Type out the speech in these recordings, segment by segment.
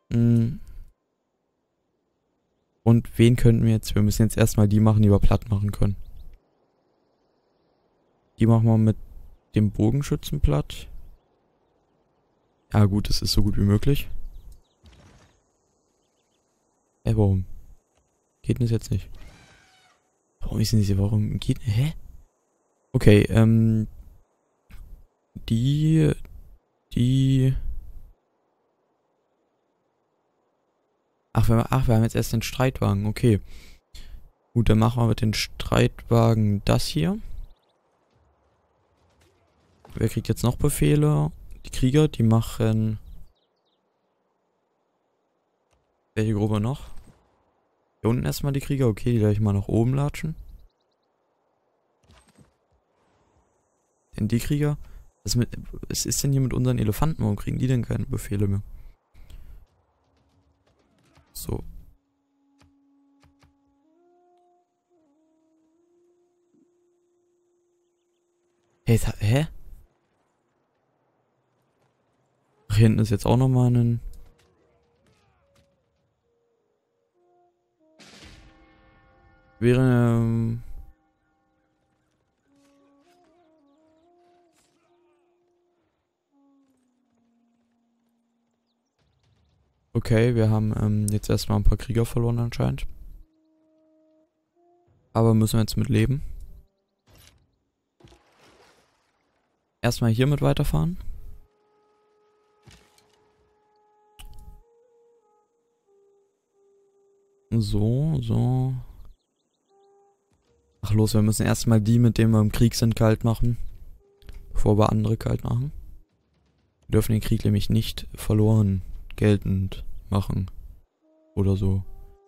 Mm, Und wen könnten wir jetzt? Wir müssen jetzt erstmal die machen, die wir platt machen können. Die machen wir mit dem Bogenschützen platt. Ja gut, das ist so gut wie möglich. Warum? Geht denn das jetzt nicht? Warum ist denn diese, warum geht, hä? Okay, die, die, wir haben jetzt erst den Streitwagen, okay. Gut, dann machen wir mit den Streitwagen das hier. Wer kriegt jetzt noch Befehle? Die Krieger, die machen... Welche Gruppe noch? Hier unten erstmal die Krieger, okay, die gleich mal nach oben latschen. Denn die Krieger... Was ist denn hier mit unseren Elefanten? Warum kriegen die denn keine Befehle mehr? So. Hey, hä? Ach, hier hinten ist jetzt auch nochmal ein... Wäre... Okay, wir haben jetzt erstmal ein paar Krieger verloren anscheinend. Aber müssen wir jetzt mit leben. Erstmal hier mit weiterfahren. So, so. Ach los, wir müssen erstmal die, mit denen wir im Krieg sind, kalt machen. Bevor wir andere kalt machen. Wir dürfen den Krieg nämlich nicht verloren geltend machen. Oder so.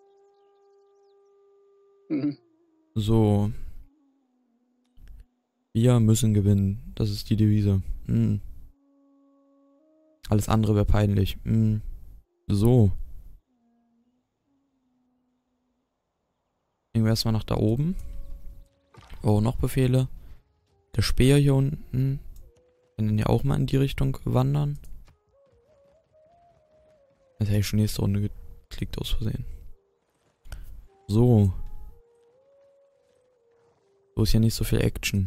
Mhm. So. Wir müssen gewinnen. Das ist die Devise. Alles andere wäre peinlich. So. Gehen wir erstmal nach da oben. Oh, noch Befehle. Der Speer hier unten. Kann dann ja auch mal in die Richtung wandern. Jetzt hätte ich schon nächste Runde geklickt aus Versehen. So. So ist ja nicht so viel Action.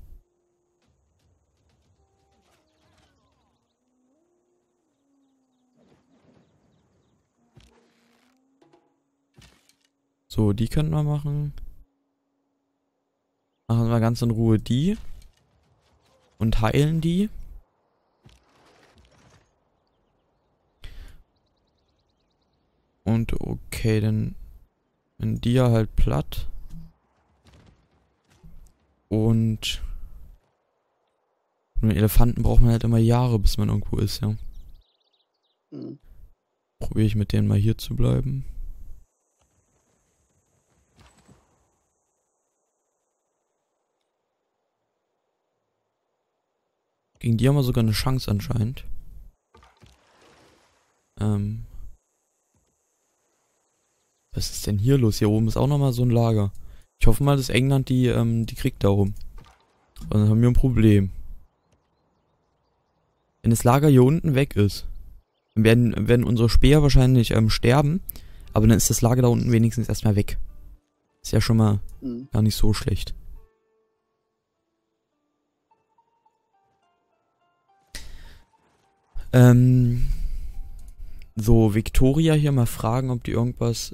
So, die könnten wir machen. Machen wir ganz in Ruhe die. Und heilen die. Und okay, dann wenn die ja halt platt. Und mit Elefanten braucht man halt immer Jahre, bis man irgendwo ist, ja. Mhm. Probiere ich mit denen mal hier zu bleiben. Gegen die haben wir sogar eine Chance anscheinend. Was ist denn hier los? Hier oben ist auch nochmal so ein Lager. Ich hoffe mal, dass England die kriegt da oben. Und dann haben wir ein Problem. Wenn das Lager hier unten weg ist, dann werden unsere Speer wahrscheinlich sterben. Aber dann ist das Lager da unten wenigstens erstmal weg. Ist ja schon mal gar nicht so schlecht. So, Victoria hier mal fragen, ob die irgendwas,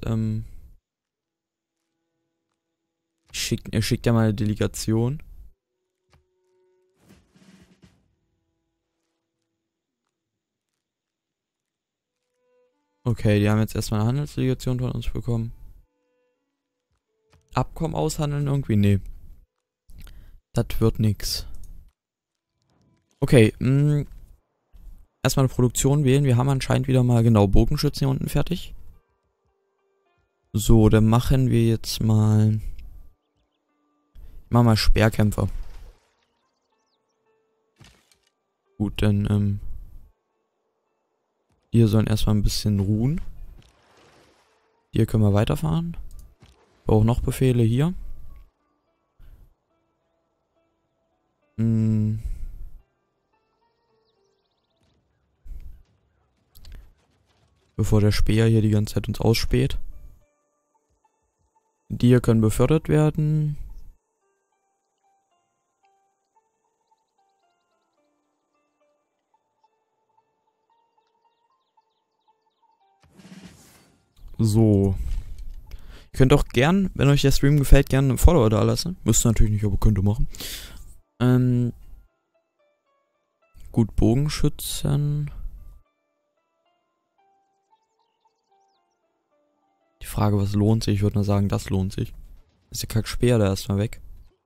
schickt ja mal eine Delegation. Okay, die haben jetzt erstmal eine Handelsdelegation von uns bekommen. Abkommen aushandeln irgendwie? Nee. Das wird nix. Okay, erstmal eine Produktion wählen. Wir haben anscheinend wieder mal genau Bogenschützen hier unten fertig. So, dann machen wir jetzt mal... Machen wir mal Speerkämpfer. Gut, dann, hier sollen erstmal ein bisschen ruhen. Hier können wir weiterfahren. Auch noch Befehle hier. Bevor der Späher hier die ganze Zeit uns ausspäht. Die hier können befördert werden. So. Ihr könnt auch gern, wenn euch der Stream gefällt, gerne einen Follower da lassen. Müsst ihr natürlich nicht, aber könnt ihr machen. Gut, Bogenschützen. Die Frage, was lohnt sich? Ich würde nur sagen, das lohnt sich. Ist der Kackspeer da erstmal weg.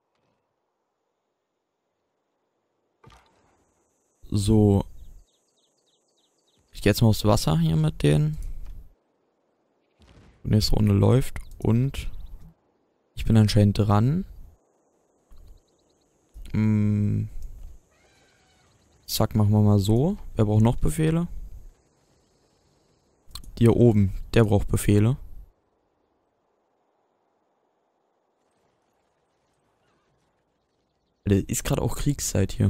So. Ich gehe jetzt mal aufs Wasser hier mit denen. Die nächste Runde läuft und ich bin anscheinend dran. Zack, machen wir mal so. Wer braucht noch Befehle? Die hier oben, der braucht Befehle. Ist gerade auch Kriegszeit hier.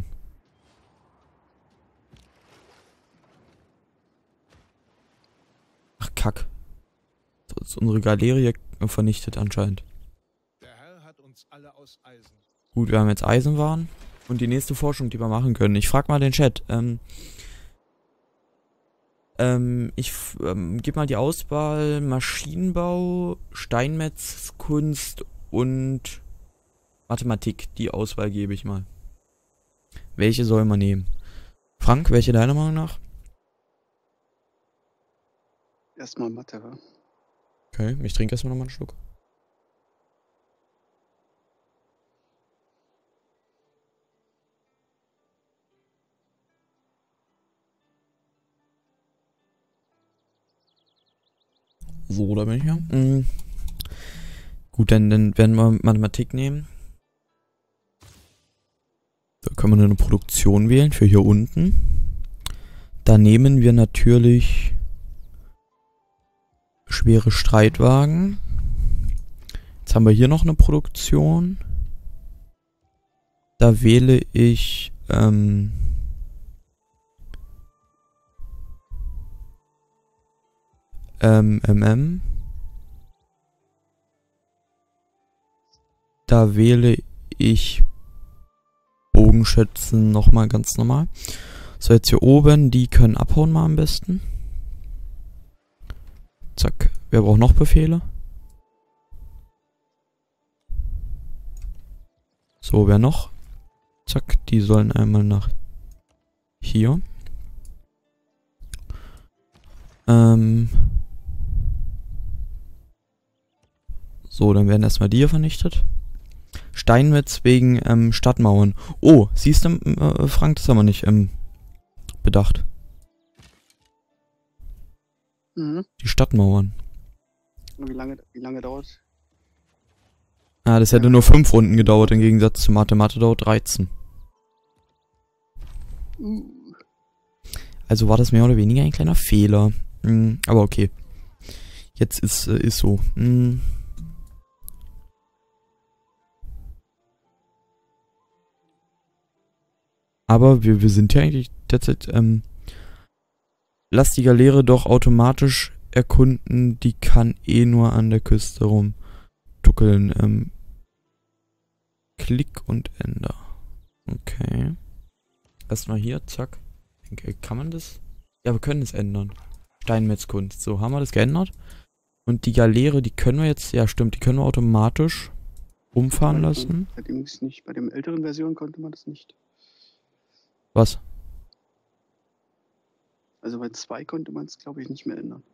Ach, Kack. Das ist unsere Galerie vernichtet anscheinend. Der Herr hat uns alle aus Eisen. Gut, wir haben jetzt Eisenwaren. Und die nächste Forschung, die wir machen können. Ich frag mal den Chat. Ich gebe mal die Auswahl Maschinenbau, Steinmetzkunst und Mathematik. Die Auswahl gebe ich mal. Welche soll man nehmen? Frank, welche deiner Meinung nach? Erstmal Mathe, wa? Okay, ich trinke erstmal nochmal einen Schluck. So, da bin ich ja. Gut, dann werden wir Mathematik nehmen. Da können wir eine Produktion wählen für hier unten. Da nehmen wir natürlich schwere Streitwagen. Jetzt haben wir hier noch eine Produktion. Da wähle ich Da wähle ich Bogenschützen nochmal ganz normal. So, jetzt hier oben, die können abhauen mal am besten. Zack. Wer braucht noch Befehle? So, wer noch? Zack, die sollen einmal nach hier. So, dann werden erstmal die hier vernichtet. Steinmetz wegen Stadtmauern. Oh, siehst du, Frank, das haben wir nicht bedacht. Mhm. Die Stadtmauern. Und wie lange dauert? Ah, das hätte nur 5 Runden gedauert, im Gegensatz zu Mathe. Mathe dauert 13. Also war das mehr oder weniger ein kleiner Fehler. Aber okay. Jetzt ist so. Aber wir sind ja eigentlich derzeit, lass die Galeere doch automatisch erkunden, die kann eh nur an der Küste rumtuckeln. Klick und Enter. Okay. Erstmal hier, zack. Kann man das? Ja, wir können es ändern. Steinmetzkunst. So, haben wir das geändert. Und die Galeere, die können wir jetzt, ja stimmt, die können wir automatisch umfahren lassen. Bei dem ist nicht, bei der älteren Version konnte man das nicht. Was? Also bei 2 konnte man es, glaube ich, nicht mehr ändern.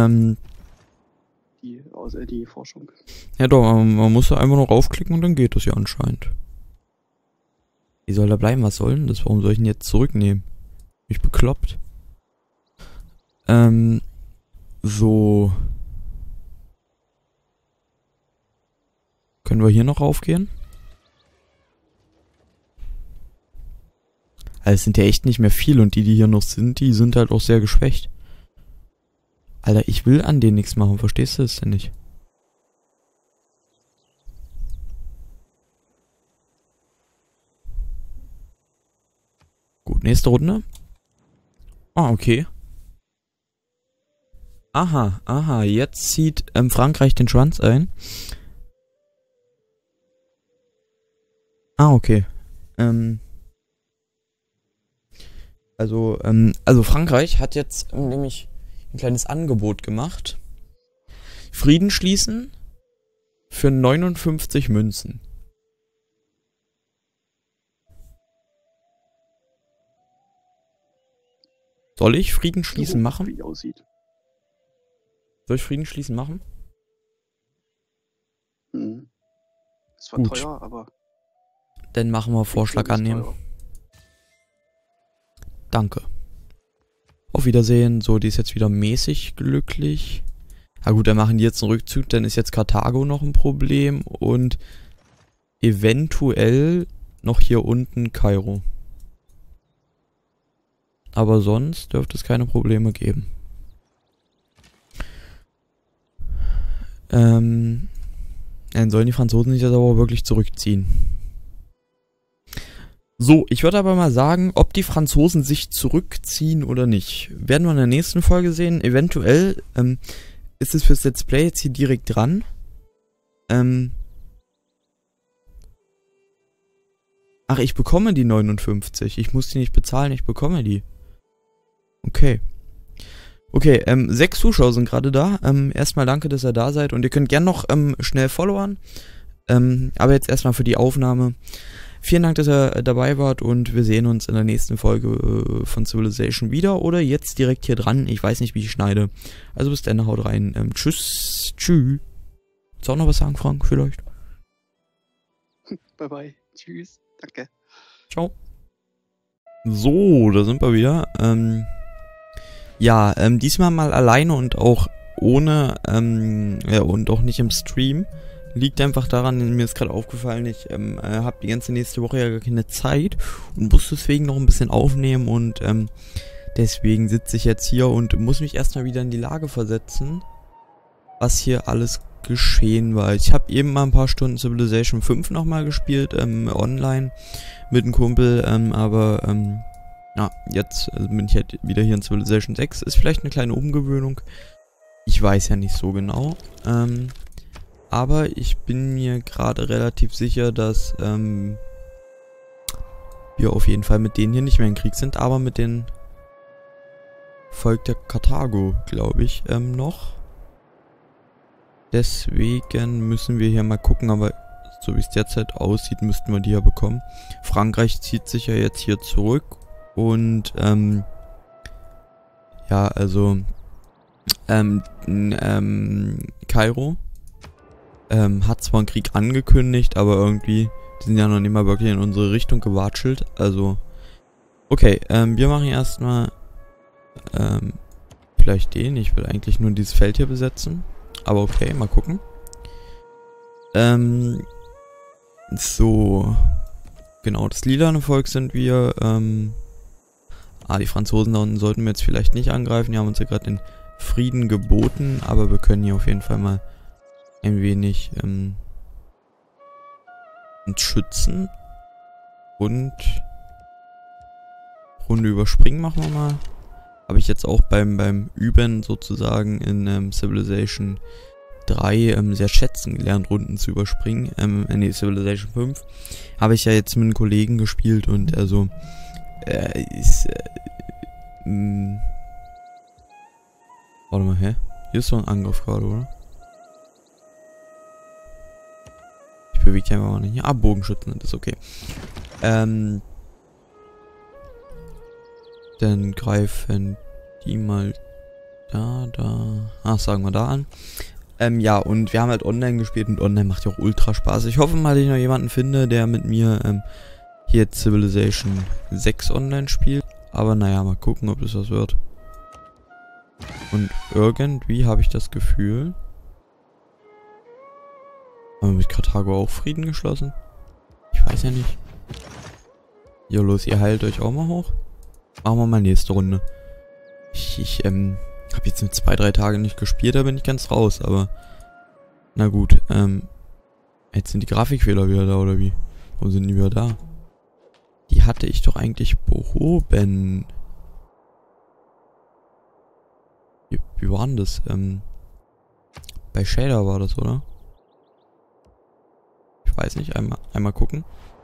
Die Forschung. Ja doch, man muss da einfach noch raufklicken und dann geht das ja anscheinend. Wie soll da bleiben? Was soll denn das? Warum soll ich ihn jetzt zurücknehmen? Mich bekloppt. So. Können wir hier noch raufgehen? Also es sind ja echt nicht mehr viele und die hier noch sind, die sind halt auch sehr geschwächt. Alter, ich will an denen nichts machen, verstehst du das denn nicht? Gut, nächste Runde. Ah, okay. Aha, aha, jetzt zieht Frankreich den Schwanz ein. Ah, okay. Also Frankreich hat jetzt nämlich ein kleines Angebot gemacht. Frieden schließen für 59 Münzen. Soll ich Frieden schließen machen? Wie aussieht. Soll ich Frieden schließen machen? Hm. Es war Gut. teuer, aber Dann machen wir Vorschlag ist annehmen. teurer. Danke. Auf Wiedersehen. So, die ist jetzt wieder mäßig glücklich. Na gut, dann machen die jetzt einen Rückzug. Dann ist jetzt Karthago noch ein Problem. Und eventuell noch hier unten Kairo. Aber sonst dürfte es keine Probleme geben. Dann sollen die Franzosen sich jetzt aber wirklich zurückziehen. So, ich würde aber mal sagen, ob die Franzosen sich zurückziehen oder nicht, werden wir in der nächsten Folge sehen. Eventuell ist es fürs Let's Play jetzt hier direkt dran. Ach, ich bekomme die 59. Ich muss die nicht bezahlen, ich bekomme die. Okay. Okay, 6 Zuschauer sind gerade da. Erstmal danke, dass ihr da seid. Und ihr könnt gerne noch schnell followern. Aber jetzt erstmal für die Aufnahme. Vielen Dank, dass ihr dabei wart. Und wir sehen uns in der nächsten Folge von Civilization wieder. Oder jetzt direkt hier dran. Ich weiß nicht, wie ich schneide. Also bis dann, haut rein. Tschüss. Tschüss. Willst du auch noch was sagen, Frank, vielleicht? Bye bye. Tschüss. Danke. Ciao. So, da sind wir wieder. Ja, diesmal mal alleine und auch ohne, ja, und auch nicht im Stream. Liegt einfach daran, mir ist gerade aufgefallen, ich habe die ganze nächste Woche ja gar keine Zeit und muss deswegen noch ein bisschen aufnehmen und deswegen sitze ich jetzt hier und muss mich erstmal wieder in die Lage versetzen, was hier alles geschehen war. Ich habe eben mal ein paar Stunden Civilization 5 nochmal gespielt, online mit einem Kumpel, aber ja, jetzt bin ich halt wieder hier in Civilization 6. Ist vielleicht eine kleine Umgewöhnung. Ich weiß ja nicht so genau. Aber ich bin mir gerade relativ sicher, dass wir auf jeden Fall mit denen hier nicht mehr in Krieg sind, aber mit den Volk der Karthago, glaube ich, noch. Deswegen müssen wir hier mal gucken, aber so wie es derzeit aussieht, müssten wir die ja bekommen. Frankreich zieht sich ja jetzt hier zurück. Und, ja, also, Kairo, hat zwar einen Krieg angekündigt, aber irgendwie, die sind ja noch nicht mal wirklich in unsere Richtung gewatschelt, also, okay, wir machen erstmal, vielleicht den, ich will eigentlich nur dieses Feld hier besetzen, aber okay, mal gucken. So, genau, das lilane Volk sind wir, die Franzosen da unten sollten wir jetzt vielleicht nicht angreifen. Die haben uns ja gerade den Frieden geboten. Aber wir können hier auf jeden Fall mal ein wenig uns schützen. Und Runde überspringen machen wir mal. Habe ich jetzt auch beim Üben sozusagen in Civilization 3 sehr schätzen gelernt, Runden zu überspringen. Nee, Civilization 5 habe ich ja jetzt mit einem Kollegen gespielt und also warte mal, hä? Hier ist so ein Angriff gerade, oder? Ich bewege die einfach mal nicht. Ah, Bogenschützen, das ist okay. Dann greifen die mal da. Sagen wir da an. Ja, und wir haben halt online gespielt und online macht ja auch ultra Spaß. Ich hoffe mal, dass ich noch jemanden finde, der mit mir hier Civilization 6 online spielt. Aber naja, mal gucken, ob das was wird. Und irgendwie habe ich das Gefühl... Haben wir mit Karthago auch Frieden geschlossen? Ich weiß ja nicht. Jo, los, ihr heilt euch auch mal hoch. Machen wir mal nächste Runde. Ich habe jetzt mit 2-3 Tagen nicht gespielt, da bin ich ganz raus, aber... Na gut, jetzt sind die Grafikfehler wieder da, oder wie? Warum sind die wieder da? Die hatte ich doch eigentlich behoben. Wie war denn das? Bei Shader war das, oder? Ich weiß nicht, einmal gucken.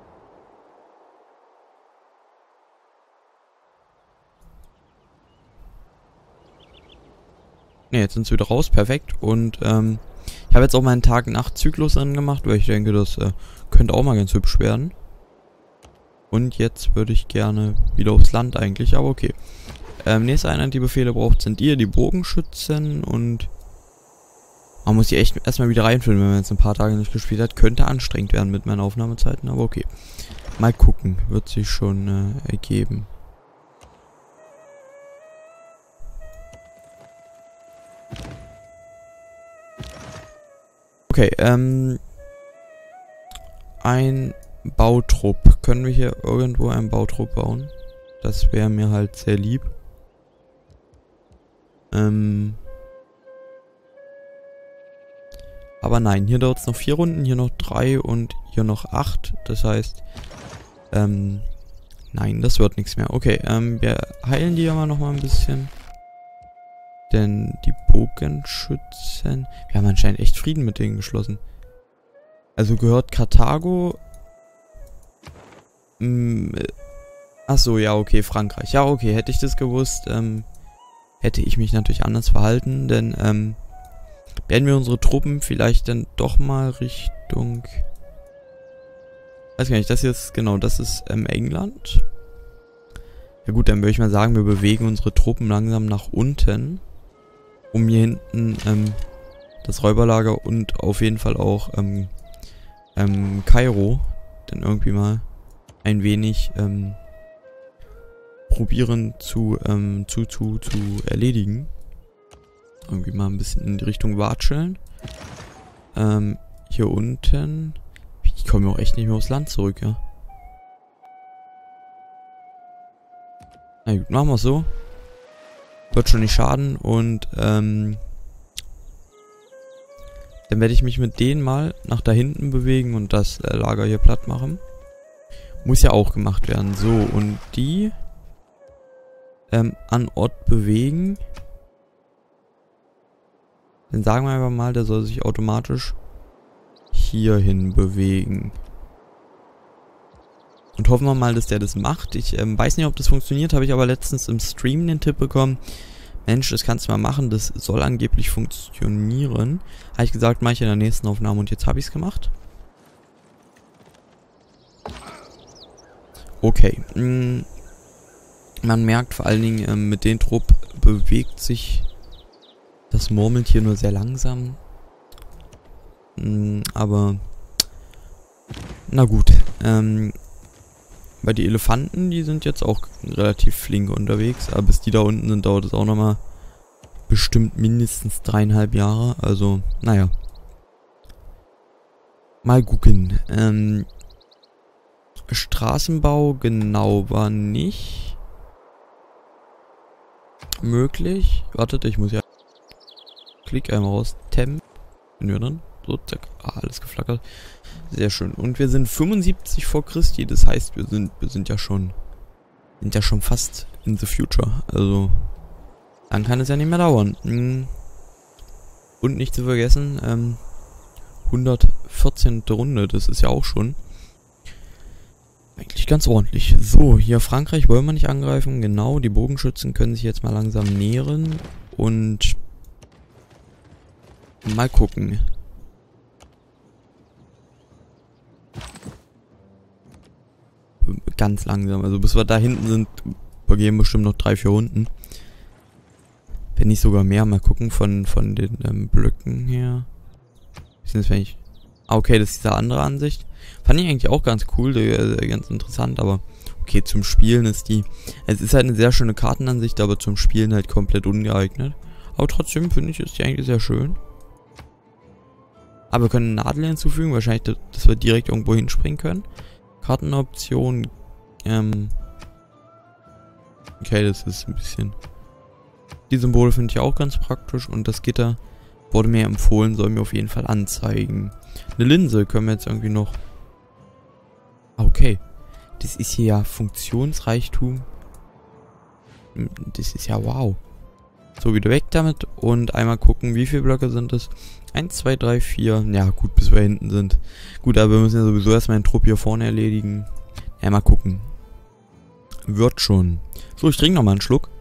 Ne, jetzt sind sie wieder raus, perfekt. Und ich habe jetzt auch meinen Tag-Nacht-Zyklus angemacht, weil ich denke, das könnte auch mal ganz hübsch werden. Und jetzt würde ich gerne wieder aufs Land eigentlich, aber okay. Nächste Einheit, die Befehle braucht, sind die Bogenschützen, und man muss die echt erstmal wieder reinführen, wenn man jetzt ein paar Tage nicht gespielt hat. Könnte anstrengend werden mit meinen Aufnahmezeiten, aber okay. Mal gucken, wird sich schon ergeben. Okay, ein Bautrupp. Können wir hier irgendwo einen Bautrupp bauen? Das wäre mir halt sehr lieb. Aber nein, hier dauert es noch 4 Runden, hier noch 3 und hier noch 8. Das heißt, nein, das wird nichts mehr. Okay, wir heilen die aber nochmal ein bisschen. Denn die Bogenschützen... Wir haben anscheinend echt Frieden mit denen geschlossen. Also gehört Karthago... Achso, ja, okay, Frankreich. Ja, okay, hätte ich das gewusst, hätte ich mich natürlich anders verhalten, denn, werden wir unsere Truppen vielleicht dann doch mal Richtung... Weiß gar nicht, das hier ist, genau, das ist, England. Ja gut, dann würde ich mal sagen, wir bewegen unsere Truppen langsam nach unten, um hier hinten, das Räuberlager und auf jeden Fall auch, Kairo dann irgendwie mal ein wenig, probieren zu erledigen. Irgendwie mal ein bisschen in die Richtung watscheln. Hier unten. Ich komme auch echt nicht mehr aufs Land zurück, ja. Na gut, machen wir es so. Wird schon nicht schaden. Und dann werde ich mich mit denen mal nach da hinten bewegen und das Lager hier platt machen. Muss ja auch gemacht werden. So, und die an Ort bewegen. Dann sagen wir einfach mal, der soll sich automatisch hierhin bewegen. Und hoffen wir mal, dass der das macht. Ich weiß nicht, ob das funktioniert, habe ich aber letztens im Stream den Tipp bekommen. Mensch, das kannst du mal machen, das soll angeblich funktionieren. Habe ich gesagt, mache ich in der nächsten Aufnahme und jetzt habe ich es gemacht. Okay. Man merkt vor allen Dingen, mit dem Trupp bewegt sich das Murmeltier nur sehr langsam. Aber na gut. Weil die Elefanten, die sind jetzt auch relativ flink unterwegs. Aber bis die da unten sind, dauert es auch nochmal bestimmt mindestens 3,5 Jahre. Also, naja. Mal gucken. Straßenbau genau war nicht möglich. Wartet, ich muss ja... Klick einmal raus. Temp. Bin wir drin? So, zack. Ah, alles geflackert. Sehr schön. Und wir sind 75 vor Christi. Das heißt, wir sind ja schon fast in the future. Also, dann kann es ja nicht mehr dauern. Und nicht zu vergessen, 114. Runde. Das ist ja auch schon eigentlich ganz ordentlich. So, hier Frankreich wollen wir nicht angreifen. Genau, die Bogenschützen können sich jetzt mal langsam nähern. Und mal gucken. Ganz langsam. Also bis wir da hinten sind, vergehen bestimmt noch 3-4 Runden. Wenn nicht sogar mehr. Mal gucken von den Blöcken her. Okay, das ist diese andere Ansicht. Fand ich eigentlich auch ganz cool, ganz interessant, aber okay, zum Spielen ist es ist halt eine sehr schöne Kartenansicht, aber zum Spielen halt komplett ungeeignet. Aber trotzdem finde ich, ist die eigentlich sehr schön. Aber wir können Nadel hinzufügen, wahrscheinlich, dass wir direkt irgendwo hinspringen können. Kartenoption, okay, das ist ein bisschen... Die Symbole finde ich auch ganz praktisch und das Gitter wurde mir empfohlen, soll mir auf jeden Fall anzeigen. Eine Linse können wir jetzt irgendwie noch... Okay, das ist hier ja Funktionsreichtum. Das ist ja wow. So, wieder weg damit und einmal gucken, wie viele Blöcke sind es. 1, 2, 3, 4. Ja, gut, bis wir hinten sind. Gut, aber wir müssen ja sowieso erstmal den Trupp hier vorne erledigen. Ja, mal gucken. Wird schon. So, ich trinke nochmal einen Schluck.